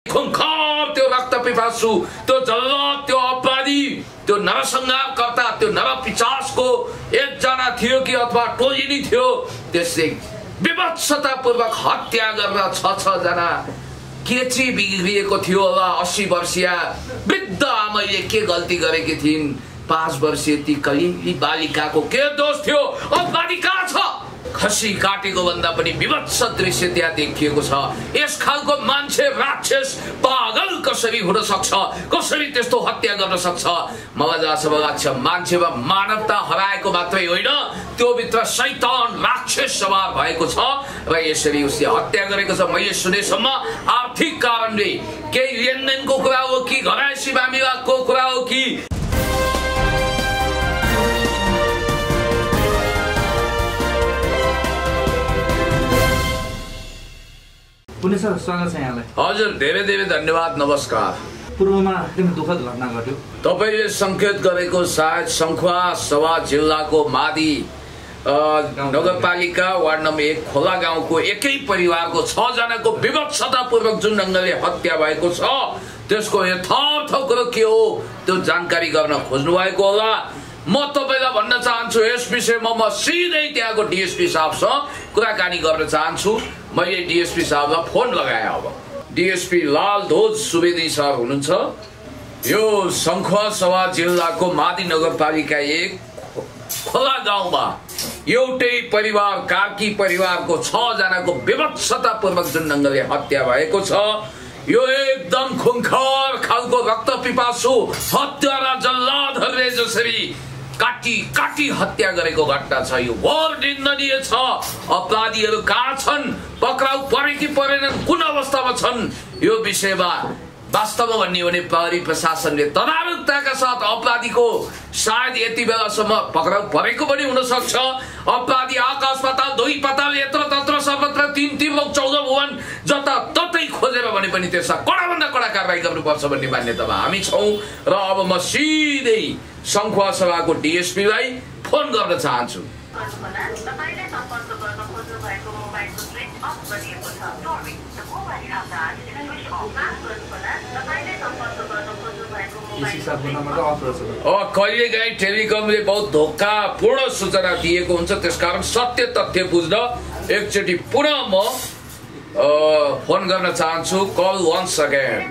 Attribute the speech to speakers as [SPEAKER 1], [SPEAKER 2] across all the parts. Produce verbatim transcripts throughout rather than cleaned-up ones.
[SPEAKER 1] खुंखार त्यो रक्त पिपासु त्यो जल्लाद त्यो अपराधी त्यो नरसंहारकर्ता त्यो नरपिशाचको एकजना थियो कि अथवा टोली थियो त्यसले विभत्सतापूर्वक हत्या गरेर छ छ जना केची बिग्रिएको थियो होला अस्सी वर्षीय वृद्ध आमाले के गल्ती गरेकी थिइन् पाँच वर्षीय ती कलिली बालिकाको के दोष थियो अब बालिका छ खसी काटेको भन्दा पनि विभत्स दृश्य त्यहाँ देखिएको छ यस खालको मान्छे राक्षस पागल कसरी हुन सक्छ कसरी त्यस्तो हत्या गर्न सक्छ मलाई जहाँसम्म लाग्छ मान्छेमा मानवता हराएको मात्रै होइन त्यो भित्र शैतान राक्षस सवार भएको छ र यसरी उसले हत्या गरेको छ मैले सुनेसम्म आर्थिक कारणले केही लेनदेनको कुरा हो कि घरायसी मामिलाको कुरा हो कि
[SPEAKER 2] पुण्य सर स्वागत छ यहाँलाई
[SPEAKER 1] हजुर धेरै धेरै धन्यवाद नमस्कार
[SPEAKER 2] पूर्वमा एकदमै दुःखद घटना घट्यो
[SPEAKER 1] तपाईले संकेत गरेको सायद सङ्खुवा सभा जिल्लाको मादी नगरपालिका वार्ड नम्बर एक खोला गाउँको एकै परिवारको छ जनाको विभत्सतापूर्वक जुन ढङ्गले हत्या भएको छ त्यसको यथार्थ कुरो के हो त्यो जानकारी गर्न खोज्नु भएको होला म तपाईलाई भन्न चाहन्छु यस विषयमा म सिधै त्यहाँको डिएसपी साहबसँग कुराकानी गर्न चाहन्छु मैले डिएसपी साहबलाई फोन लगाए अब डिएसपी लाल ध्वज सुवेदी सर हुनुहुन्छ यो सङ्खुवा सभा जिल्लाको मादी नगरपालिका एक खोला गाउँमा एउटै परिवार कार्की परिवारको छ जनाको विभत्सतापूर्वक जुन ढङ्गले हत्या भएको छ यो एकदम खुंखार खालको रक्त पिपासु हत्यारा जल्लादहरूले जसरी काटी काटी हत्या गरेको घटना छ यो घोर निन्दनीय छ अपराधीहरू कहाँ छन् पक्राउ परे कि परेनन् कुन अवस्थामा छन् यो विषयमा वास्तवमा भन्ने हो भने प्रहरी प्रशासनले तदारुकताका साथ अपराधीको सायद यति बेलासम्म पक्राउ परेको पनि हुन सक्छ अपराधी आकाश पाताल दुई पाताल यत्र तत्र सर्वत्र तीन तीन लोक चौध भुवन जता ततै खोजेर भने पनि त्यसमा कडाभन्दा कडा कारबाही गर्नुपर्छ भन्ने मान्यतामा हामी छौँ र अब म सिधै सङ्खुवा सभाको डिएसपीलाई फोन गर्न चाहन्छु कहिले काहीँ टेलिकमले बहुत धोकापूर्ण सूचना दिएको हुन्छ त्यसकारण सत्य तथ्य बुझ्न एकचोटि पुनः म फोन गर्न चाहन्छु कल वन्स अगेन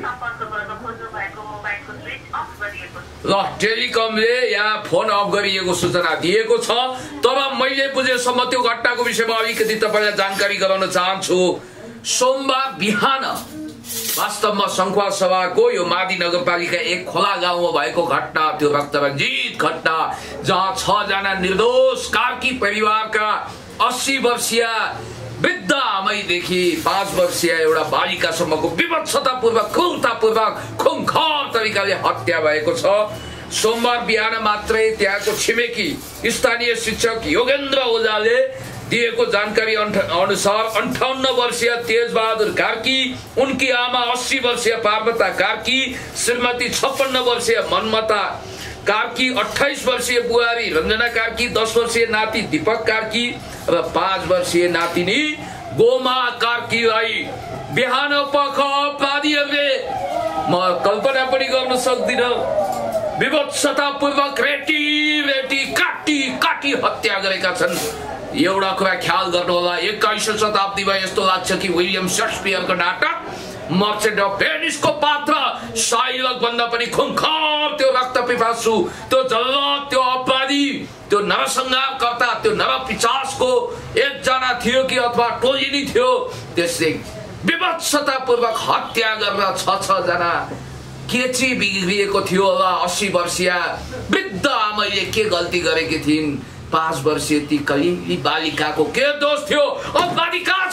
[SPEAKER 1] ल टेलिकमले यहाँ फोन अफ गरिएको सूचना दिएको छ तर मैले बुझेसम्म त्यो घटनाको विषयमा अलिकति तपाईँलाई जानकारी गराउन चाहन्छु सोमबार बिहान वास्तवमा सङ्खुवा सभाको यो मादी नगरपालिका एक खोला गाउँमा भएको घटना त्यो रक्तरञ्जित घटना जहाँ छ जना निर्दोष कार्की परिवारका अस्सी वर्षीय वृद्ध आमैदेखि पाँच वर्षीय एउटा बालिकासम्मको विभत्सतापूर्वक क्रूरतापूर्वक खुंखार तरिकाले हत्या भएको छ सोमबार बिहान मात्रै त्यहाँको छिमेकी स्थानीय शिक्षक योगेन्द्र ओझाले दिएको जानकारी अनुसार अन्ठाउन्न वर्षीय तेजबहादुर कार्की उनकी आमा अस्सी वर्षीय पार्वता कार्की श्रीमती छप्पन्न वर्षीय मनमता कार्की अट्ठाइस वर्षीय बुहारी रञ्जना कार्की दस वर्षीय नाति दीपक कार्की र पाँच वर्षीय नातिनी गोमा कार्कीलाई बिहान पख अपराधीहरूले म कल्पना पनि गर्न सक्दिनँ विभत्सतापूर्वक रेटी रेटी काटी काटी हत्या गरेका छन् एउटा कुरा ख्याल गर्नु होला एक्काइसौं शताब्दीमा यस्तो लाग्छ कि विलियम शेक्सपियरको नाटक मर्चेन्ट अफ भेनिसको पात्र शाइलक भन्दा पनि खुंखार त्यो रक्त पिपासु त्यो जल्लाद त्यो अपराधी त्यो नरसंहारकर्ता त्यो नरपिशाचको एकजना थियो कि अथवा टोली थियो त्यसले विभत्सतापूर्वक हत्या गरेर छ छ जना केची बिग्रिएको थियो होला अस्सी वर्षीय वृद्ध आमाले के गल्ती गरेकी थिइन् पाँच वर्षीय ती कलिली बालिकाको के दोष थियो अब बालिका छ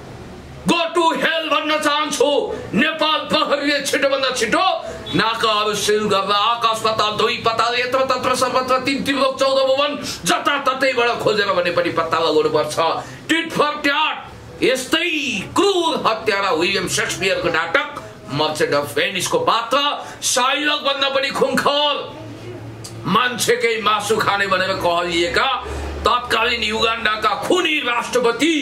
[SPEAKER 1] गो टु हेल भन्न चाहन्छु नेपाल प्रहरीले छिटोभन्दा छिटो नाकाहरू सिल गरेर आकाश पाताल दुई पाताल यत्र तत्र सर्वत्र तीन तीन लोक चौध भुवन जता ततैबाट खोजेर भने पनि पत्ता लगाउनु पर्छ टिट फर ट्याट यस्तै क्रूर हत्यारा विलियम शेक्सपियरको नाटक मर्चेन्ट अफ भेनिसको पात्र शाइलक भन्दा पनि खुंखार मान्छेकै मासु खाने भनेर कहलिएका तत्कालीन युगान्डाका खुनी राष्ट्रपति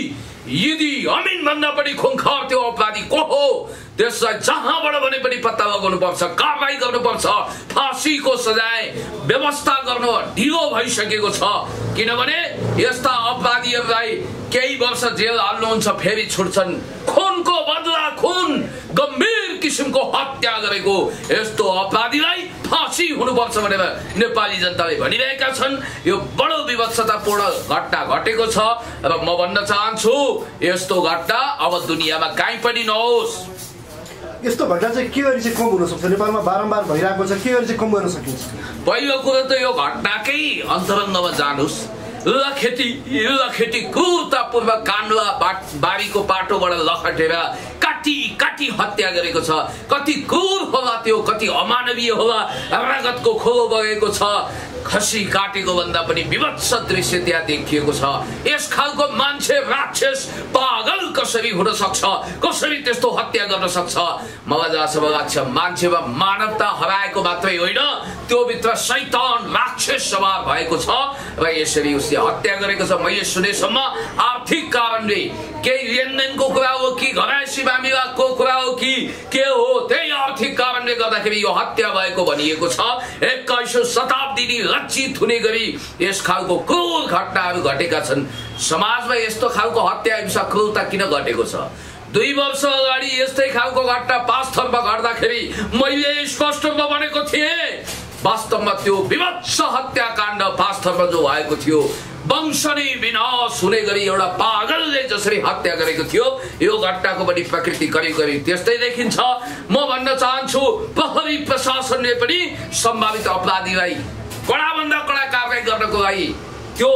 [SPEAKER 1] यदि अमिन भन्दा पनि खुंखार त्यो अपराधी को हो त्यसलाई जहाँबाट भने पनि पत्ता लगाउनु पर्छ, कारबाही गर्नुपर्छ, फाँसीको सजाय व्यवस्था गर्न ढिलो भइसकेको छ। किनभने यस्ता अपराधीहरूलाई केही वर्ष जेल हाल्नुहुन्छ, फेरि छुट्छन्। खुनको बदला खुन, गम्भीर किसिमको हत्या गरेको यस्तो अपराधीलाई फाँसी हुनुपर्छ भनेर नेपाली जनताले भनिरहेका छन्। यो बडो विवत्सतापूर्ण घटना घटेको छ र म भन्न चाहन्छु यस्तो घटना अब दुनियाँमा कहीँ पनि नहोस्।
[SPEAKER 3] यस्तो घटना चाहिँ के गरी चाहिँ कम हुन सक्छ? नेपालमा बारम्बार भइरहेको छ, के गरी चाहिँ कम गर्न सकिन्छ?
[SPEAKER 1] पहिलो कुरो त यो घटनाकै अन्तरङ्गमा जानुस्। लखेटी लखेटी क्रूरतापूर्वक काण्डवा बारीको पाटोबाट लखटेर काटी काटी हत्या गरेको छ। कति क्रूर होला त्यो, कति अमानवीय होला। रगतको खोलो बगेको छ। खसी काटेको भन्दा पनि विभत्स दृश्य त्यहाँ देखिएको छ। यस खालको मान्छे राक्षस पागल कसरी हुन सक्छ? कसरी त्यस्तो हत्या गर्न सक्छ? मलाई जहाँसम्म लाग्छ मान्छेमा मानवता हराएको मात्रै होइन, त्यो भित्र शैतान राक्षस सवार भएको छ र यसरी उसले हत्या गरेको छ। मैले सुनेसम्म आर्थिक कारणले केही लेनदेनको कुरा हो कि घरायसी मामिलाको कुरा हो कि के हो, त्यही आर्थिक कारणले गर्दाखेरि यो हत्या भएको भनिएको छ। एक्काइसौं शताब्दीनी लज्जित हुने गरी यस खालको क्रूर घटनाहरू घटेका छन्। समाजमा यस्तो खालको हत्या हिंसा क्रूरता किन घटेको छ? दुई वर्ष अगाडि यस्तै खालको घटना पाँचथरमा घट्दाखेरि मैले स्पष्ट भनेको थिएँ, वास्तवमा त्यो विभत्स हत्याकाण्ड पाँचथरमा जो भएको थियो वंश नै विनाश हुने गरी एउटा पागलले जसरी हत्या गरेको थियो, यो घटनाको पनि प्रकृति करिब करिब त्यस्तै देखिन्छ। म भन्न चाहन्छु प्रहरी प्रशासनले पनि सम्भावित अपराधीलाई कडाभन्दा कडा कारवाही गर्नको लागि त्यो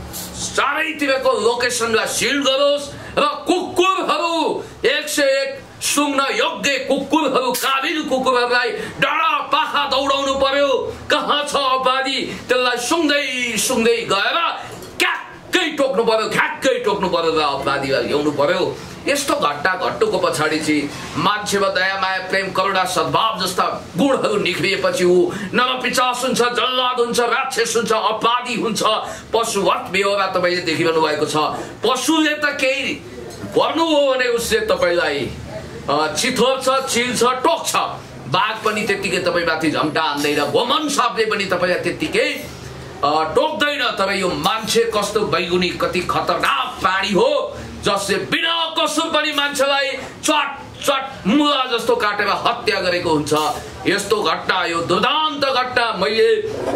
[SPEAKER 1] चारैतिरको लोकेसनलाई सिल गरोस् र कुकुरहरू एक सय एक सुँग्न योग्य कुकुरहरू, काबिल कुकुरहरूलाई डाँडा पाखा दौडाउनु पर्यो। कहाँ छ अपराधी त्यसलाई सुँग्दै सुँग्दै गएर क्याक्कै टोक्नु पर्यो, घ्याक्कै टोक्नु पर्यो र अपराधीलाई ल्याउनु पर्यो। यस्तो घटना घट्नुको पछाडि चाहिँ मान्छेमा दया माया प्रेम करुणा सद्भाव जस्ता गुणहरू निख्रिएपछि ऊ नरपिचास हुन्छ, जल्लाद हुन्छ, राक्षस हुन्छ, अपराधी हुन्छ, पशुवत बेहोरा तपाईँले देखिरहनु भएको छ। पशुले त केही गर्नु हो भने उसले तपाईँलाई चिथोर्छ, चिल्छ, टोक्छ। बाघ पनि त्यत्तिकै तपाईँमाथि झम्टा हान्दैन, गोमन सापले पनि तपाईँलाई त्यत्तिकै टोक्दैन। तर यो मान्छे कस्तो बैगुनी कति खतरनाक प्राणी हो जसले बिना कसुर पनि मान्छेलाई चट चट मुला जस्तो काटेर हत्या गरेको हुन्छ। यस्तो घटना, यो दुर्दान्त घटना मैले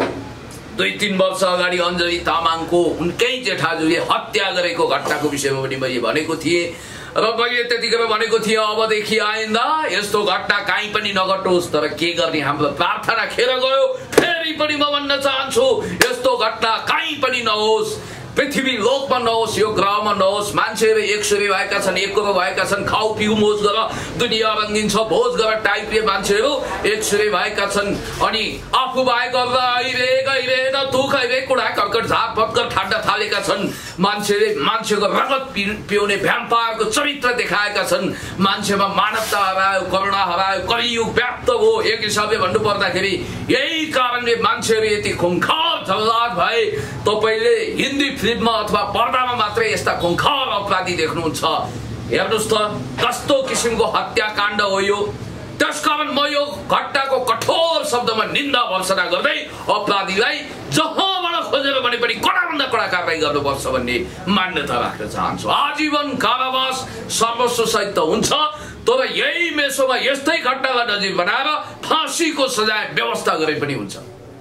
[SPEAKER 1] दुई तीन वर्ष अगाडि अञ्जली तामाङको उनकै जेठाजुले हत्या गरेको घटनाको विषयमा पनि मैले भनेको थिएँ र मैले त्यतिखेर भनेको थिएँ अबदेखि आइन्दा यस्तो घटना कहीँ पनि नघटोस्। तर के गर्ने, हाम्रो प्रार्थना खेर गयो। फेरि पनि म भन्न चाहन्छु यस्तो घटना कहीँ पनि नहोस्, पृथ्वी लोकमा नहोस्, यो ग्रहमा नहोस्। मान्छेहरू एकसुरी भएका छन्, एकरो भएका छन्, खाउ पिउ मोज गर, दुनियाँ रङ्गिन्छ भोज गर टाइपले मान्छेहरू एकसुरी भएका छन्। अनि आफू भए गरेर आइरे गइरे न तु खैरे कुडा कर्कट झाप फटकर ठाड्न थालेका छन्। मान्छेले मान्छेको रगत पिउने भ्याम्पायरको चरित्र देखाएका छन्। मान्छेमा मानवता हरायो, करुणा हरायो, कलियुग व्याप्त हो। एक हिसाबले भन्नु पर्दाखेरि यही कारणले मान्छेहरू यति खुङ्खार जल्लाद भए। तपाईँले हिन्दी फिल्ममा अथवा पर्दामा मात्रै यस्ता खुङ्खार अपराधी देख्नुहुन्छ। हेर्नुहोस् त कस्तो किसिमको हत्याकाण्ड हो यो। त्यसकारण म यो घटनाको कठोर शब्दमा निन्दा भर्सना गर्दै अपराधीलाई जहाँबाट खोजेर भने पनि कडाभन्दा कडा कारवाही गर्नुपर्छ भन्ने मान्यता राख्न चाहन्छु। आजीवन कारावास सर्वस्व सहित त हुन्छ, तर यही मेसोमा यस्तै घटनालाई नजिर बनाएर फाँसीको सजाय व्यवस्था गरे पनि हुन्छ।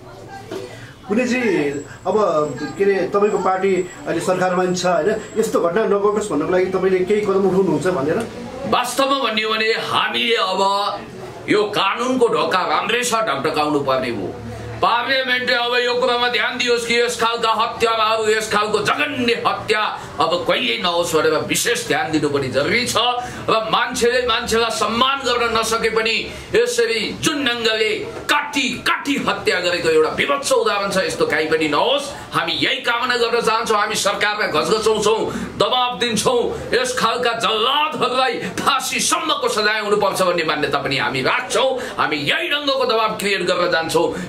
[SPEAKER 3] पुण्यजी, अब के अरे तपाईँको पार्टी अहिले सरकारमा छ होइन, यस्तो घटना नघटोस् भन्नको लागि तपाईँले केही कदम उठाउनुहुन्छ भनेर?
[SPEAKER 1] वास्तवमा भन्ने हो भने हामीले अब यो कानुनको ढोका राम्रैसँग ढकढकाउनु पर्ने हो। पार्लियामेन्टले अब यो कुरामा ध्यान दियोस् कि यस खालका हत्याराहरू, यस खालको जघन्य हत्या अब कहिले नहोस् भनेर विशेष ध्यान दिनु पनि जरुरी छ। र मान्छेले मान्छेलाई सम्मान गर्न नसके पनि यसरी जुन ढङ्गले काटी काटी हत्या गरेको एउटा विभत्स उदाहरण छ, यस्तो कहीँ पनि नहोस्। हामी यही कामना गर्न चाहन्छौँ। हामी सरकारलाई घचघचाउँछौँ, दबाब दिन्छौँ, यस खालका जल्लादहरूलाई फाँसीसम्मको सजाय हुनुपर्छ भन्ने मान्यता पनि हामी राख्छौँ। हामी यही ढङ्गको दबाब क्रिएट गर्न जान्छौँ। शङ्खु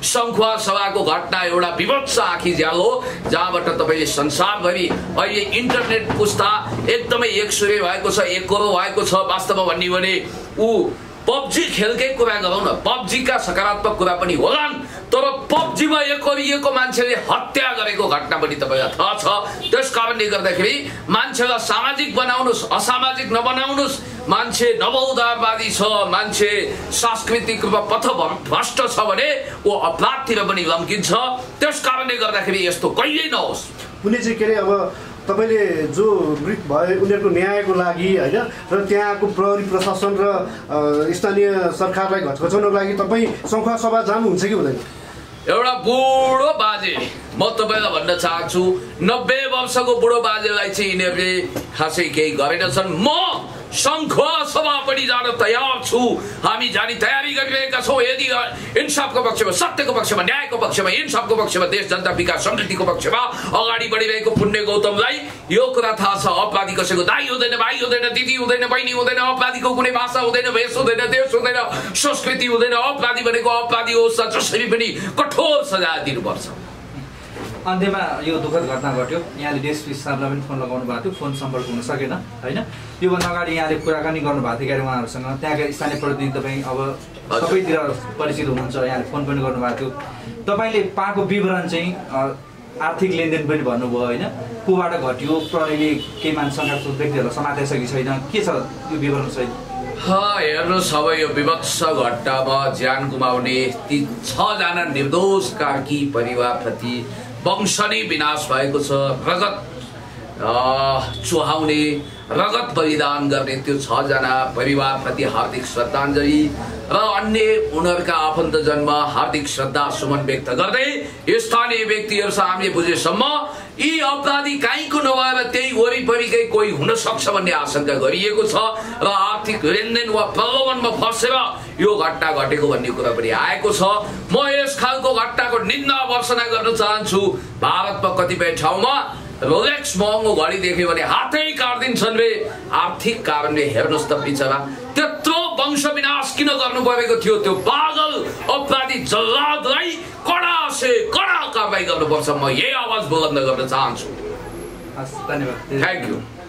[SPEAKER 1] सङ्खुवा सभाको घटना एउटा विभत्स आँखी ज्यालो हो, जहाँबाट तपाईँले संसारभरि अहिले इन्टरनेट पुस्ता एकदमै एकसुरे भएको छ, एकरो भएको छ। वास्तवमा भन्ने भने ऊ पब्जी खेलकै कुरा गरौँ न, पब्जीका सकारात्मक कुरा पनि होलान्, तर पब्जीमा एकरिएको मान्छेले हत्या गरेको घटना पनि तपाईँलाई थाहा छ। त्यस कारणले गर्दाखेरि मान्छेलाई सामाजिक बनाउनुहोस्, असामाजिक नबनाउनुहोस्। मान्छे नवउदारवादी छ, मान्छे सांस्कृतिक रूपमा पथभ्रष्ट छ भने ऊ अपराधतिर पनि लम्किन्छ। त्यस कारणले गर्दाखेरि यस्तो कहिल्यै नहोस्।
[SPEAKER 3] कुनै चाहिँ के अरे अब तपाईँले जो मृत भए उनीहरूको न्यायको लागि होइन र त्यहाँको प्रहरी प्रशासन र स्थानीय सरकारलाई घचघचाउनको लागि तपाईँ सङ्खुवा सभा जानुहुन्छ कि हुँदैन?
[SPEAKER 1] एउटा बुढो बाजे म तपाईँलाई भन्न चाहन्छु, नब्बे वर्षको बुढो बाजेलाई चाहिँ यिनीहरूले खासै केही गरेनछन्। म सङ्खुवा सभा पनि जान तयार छु। हामी जाने तयारी गरिरहेका छौँ। यदि इन्साफको पक्षमा, सत्यको पक्षमा, न्यायको पक्षमा, इन्साफको पक्षमा, देश जनता विकास समृद्धिको पक्षमा अगाडि बढिरहेको पुण्य गौतमलाई यो कुरा थाहा छ, अपराधी कसैको दाइ हुँदैन, भाइ हुँदैन, दिदी हुँदैन, बहिनी हुँदैन, अपराधीको कुनै भाषा हुँदैन, भेष हुँदैन, देश हुँदैन, संस्कृति हुँदैन। अपराधी भनेको अपराधी होस्, जसरी पनि कठोर सजाय दिनुपर्छ।
[SPEAKER 2] अन्त्यमा यो दुःखद घटना घट्यो, यहाँले डिएसपी साहबलाई पनि फोन लगाउनु भएको थियो, फोन सम्पर्क हुन सकेन होइन। योभन्दा अगाडि यहाँले कुराकानी गर्नुभएको थियो क्यारे उहाँहरूसँग, त्यहाँका स्थानीय प्रतिनिधि तपाईँ अब सबैतिर परिचित हुनुहुन्छ, यहाँले फोन पनि गर्नुभएको थियो। तपाईँले पाएको विवरण चाहिँ आर्थिक लेनदेन पनि भन्नुभयो होइन, कोबाट घट्यो, प्रहरीले केही मान्छेसँग व्यक्तिहरूलाई समातेछ कि छैन, के छ यो विवरण सहित?
[SPEAKER 1] हेर्नुहोस्, अब यो विभत्स घटनामा ज्यान गुमाउने ती छजना निर्दोष कार्की परिवारप्रति वंश नै विनाश भएको छ। रगत चुहाउने, रगत बलिदान गर्ने त्यो छजना परिवारप्रति हार्दिक श्रद्धाञ्जली र अन्य उनीहरूका आफन्तजनमा हार्दिक श्रद्धा सुमन व्यक्त गर्दै स्थानीय व्यक्तिहरूसँग हामीले बुझेसम्म यी अपराधी काहीँको नभएर त्यही वरिपरिकै कोही हुन सक्छ भन्ने आशंका गरिएको छ र आर्थिक लेनदेन वा प्रलोभनमा फसेर यो घटना घटेको भन्ने कुरा पनि आएको छ। म यस खालको घटनाको निन्दा भर्सना गर्न चाहन्छु। भारतमा कतिपय ठाउँमा रोलेक्स महँगो घडी देख्यो भने हातै काट्दिन्छन् रे। आर्थिक कारणले हेर्नुहोस् त बिचरा त्यत्रो वंश विनाश किन गर्नु परेको थियो? त्यो पागल अपराधी जल्लादलाई कडा से कडा कारबाही गर्नुपर्छ। म यही आवाज बुलन्द गर्न चाहन्छु।
[SPEAKER 2] धन्यवाद।
[SPEAKER 1] Thank you.